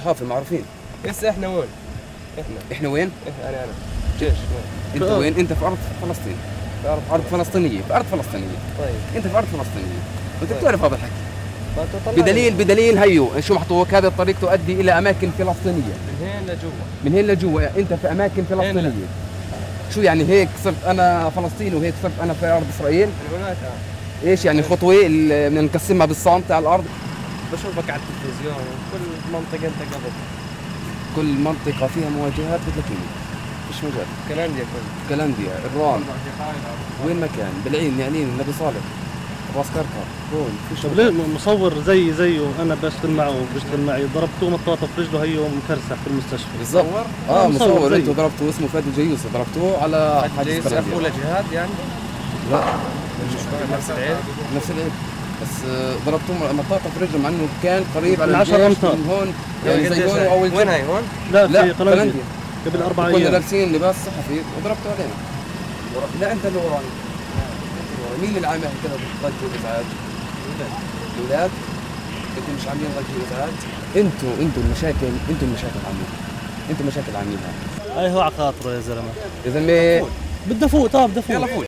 صحافه معروفين. هسه احنا وين؟ احنا وين؟ انا جيش وين؟ انت وين؟ انت في ارض فلسطين. في ارض فلسطينيه، في ارض فلسطينيه. طيب انت في ارض فلسطينيه، وانت بتعرف هذا الحكي. بدليل بدليل هيو شو محطوك، هذه الطريق تؤدي الى اماكن فلسطينيه. من هين لجوا. من هين لجوا، انت في اماكن فلسطينيه. شو يعني هيك صرت انا فلسطيني وهيك صرت انا في ارض اسرائيل؟ من هناك ايش يعني خطوه اللي بدنا نقسمها بالصامت على الارض؟ بشوفك على التلفزيون، كل منطقة انت قبل. كل منطقه فيها مواجهات بتلاقيني. فيش مجال. كلنديا كلنديا، الرام، وين ما كان، بالعين، نعلين، النبي صالح، راس كركر، هون فيش. طب ليه مصور زيه انا بشتغل معه وبيشتغل معي ضربتوه مطاطه في رجله هيو مكرسح في المستشفى. بالضبط. مصور انتوا ضربتوه، اسمه فادي الجيوسي، ضربتوه على حادث كلنديا. ولا جهاد يعني؟ لا نفس العين؟ نفس العين، بس ضربتوه مطاطه في رجله مع انه كان قريب على 10 أمتار من هون، يعني زي هون واول. وين هي هون؟ لا في قلنديا قبل 4 كنا ايام. لابسين لباس صحفي وضربته علينا. لا انت اللي وراني. مين اللي عامل كذا ضجه وازعاج؟ الاولاد. انتوا مش عاملين ضجه وازعاج؟ انتوا المشاكل عاملينها. انتوا المشاكل عاملينها. هاي هو على خاطره يا زلمه. يا زلمه بدي افوت. يلا فوت.